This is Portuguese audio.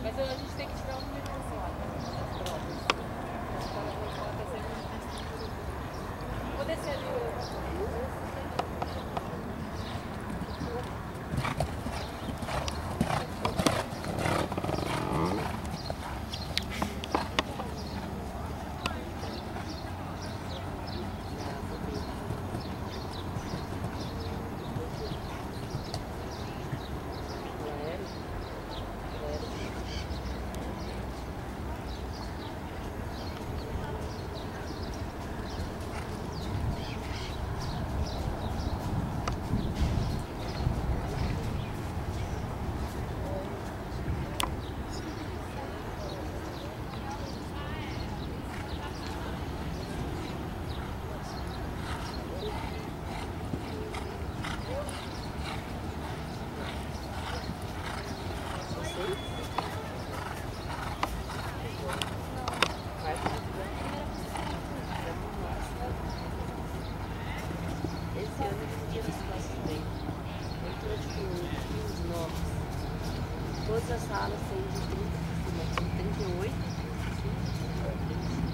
Mas a gente tem que tirar um minuto lá, das provas. Vou descer ali. Esse ano eles tinham espaço bem. Entrou tipo uns novos. Todas as salas têm de 30 por cima, são 38.